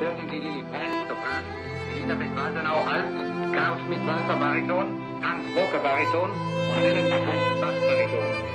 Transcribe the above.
hören Sie die Band-Sopran, Elisabeth Waldenau Alt, Karl Schmidt Walter Bariton, Hans Bocker Bariton und Helen Bass Bariton.